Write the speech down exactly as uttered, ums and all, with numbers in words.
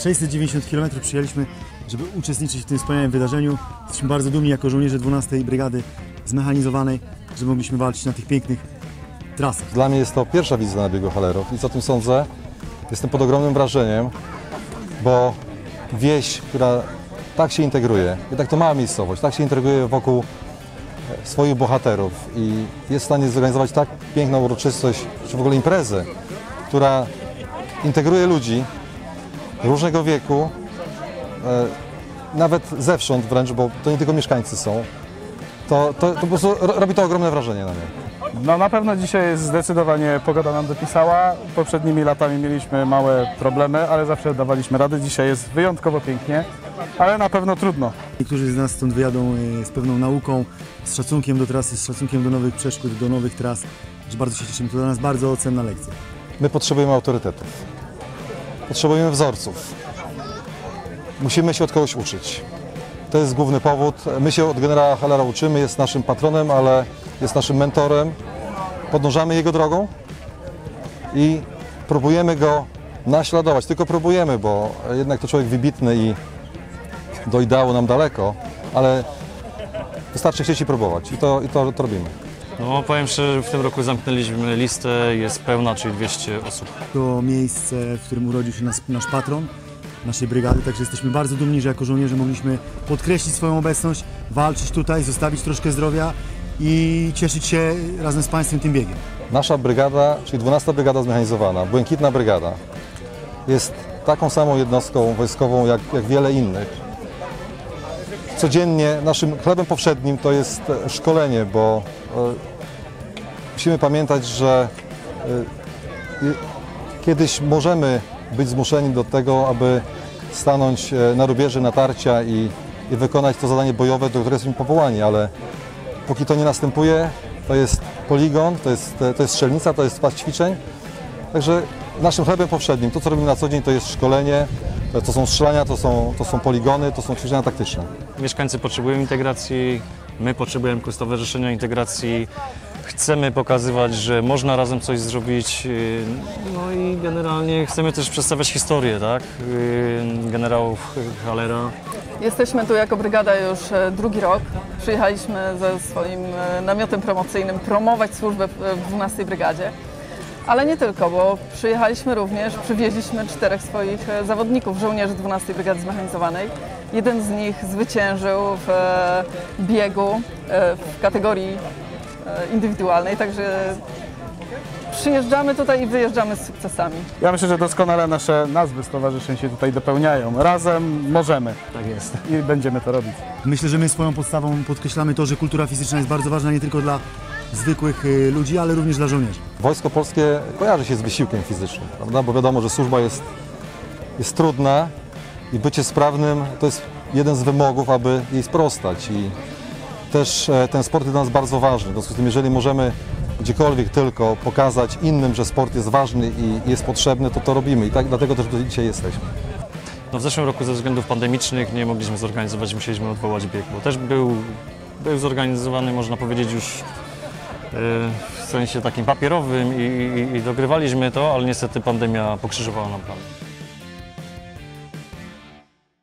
sześćset dziewięćdziesiąt kilometrów przyjechaliśmy, żeby uczestniczyć w tym wspaniałym wydarzeniu. Jesteśmy bardzo dumni jako żołnierze dwunastej Brygady Zmechanizowanej, że mogliśmy walczyć na tych pięknych trasach. Dla mnie jest to pierwsza wizyta na biegu Hallerów i co o tym sądzę, jestem pod ogromnym wrażeniem, bo wieś, która tak się integruje, jednak to mała miejscowość, tak się integruje wokół swoich bohaterów i jest w stanie zorganizować tak piękną uroczystość, czy w ogóle imprezę, która integruje ludzi różnego wieku, nawet zewsząd wręcz, bo to nie tylko mieszkańcy są, to, to, to po prostu robi to ogromne wrażenie na mnie. No na pewno dzisiaj jest zdecydowanie pogoda nam dopisała. Poprzednimi latami mieliśmy małe problemy, ale zawsze dawaliśmy radę. Dzisiaj jest wyjątkowo pięknie, ale na pewno trudno. Niektórzy z nas stąd wyjadą z pewną nauką, z szacunkiem do trasy, z szacunkiem do nowych przeszkód, do nowych tras. Bardzo się cieszymy, to dla nas bardzo cenna lekcja. My potrzebujemy autorytetów, potrzebujemy wzorców. Musimy się od kogoś uczyć. To jest główny powód. My się od generała Hallera uczymy, jest naszym patronem, ale jest naszym mentorem. Podążamy jego drogą i próbujemy go naśladować. Tylko próbujemy, bo jednak to człowiek wybitny i do ideału nam daleko, ale wystarczy chcieć i próbować i to, i to, to robimy. No powiem szczerze, że w tym roku zamknęliśmy listę, jest pełna, czyli dwieście osób. To miejsce, w którym urodził się nas, nasz patron naszej brygady, także jesteśmy bardzo dumni, że jako żołnierze mogliśmy podkreślić swoją obecność, walczyć tutaj, zostawić troszkę zdrowia i cieszyć się razem z Państwem tym biegiem. Nasza brygada, czyli dwunasta Brygada Zmechanizowana, Błękitna Brygada, jest taką samą jednostką wojskową jak, jak wiele innych. Codziennie naszym chlebem powszednim to jest szkolenie, bo y, musimy pamiętać, że y, y, kiedyś możemy być zmuszeni do tego, aby stanąć na rubieży natarcia i, i wykonać to zadanie bojowe, do którego jesteśmy powołani, ale póki to nie następuje, to jest poligon, to jest, to jest strzelnica, to jest pas ćwiczeń. Także naszym chlebem powszednim, to co robimy na co dzień, to jest szkolenie, to są strzelania, to są, to są poligony, to są ćwiczenia taktyczne. Mieszkańcy potrzebują integracji, my potrzebujemy jako Stowarzyszenia Integracji. Chcemy pokazywać, że można razem coś zrobić, no i generalnie chcemy też przedstawiać historię, tak, generałów Hallera. Jesteśmy tu jako brygada już drugi rok. Przyjechaliśmy ze swoim namiotem promocyjnym promować służbę w dwunastej Brygadzie. Ale nie tylko, bo przyjechaliśmy również, przywieźliśmy czterech swoich zawodników, żołnierzy dwunastej Brygady Zmechanizowanej. Jeden z nich zwyciężył w biegu w kategorii indywidualnej, także przyjeżdżamy tutaj i wyjeżdżamy z sukcesami. Ja myślę, że doskonale nasze nazwy stowarzyszeń się tutaj dopełniają. Razem możemy. Tak jest. I będziemy to robić. Myślę, że my swoją podstawą podkreślamy to, że kultura fizyczna jest bardzo ważna nie tylko dla zwykłych ludzi, ale również dla żołnierzy. Wojsko polskie kojarzy się z wysiłkiem fizycznym, prawda? Bo wiadomo, że służba jest, jest trudna i bycie sprawnym to jest jeden z wymogów, aby jej sprostać. I też ten sport jest dla nas bardzo ważny. W związku z tym, jeżeli możemy gdziekolwiek tylko pokazać innym, że sport jest ważny i jest potrzebny, to to robimy. I tak dlatego też dzisiaj jesteśmy. No w zeszłym roku ze względów pandemicznych nie mogliśmy zorganizować, musieliśmy odwołać bieg, bo też był, był zorganizowany, można powiedzieć, już w sensie takim papierowym i, i, i dogrywaliśmy to, ale niestety pandemia pokrzyżowała nam plan.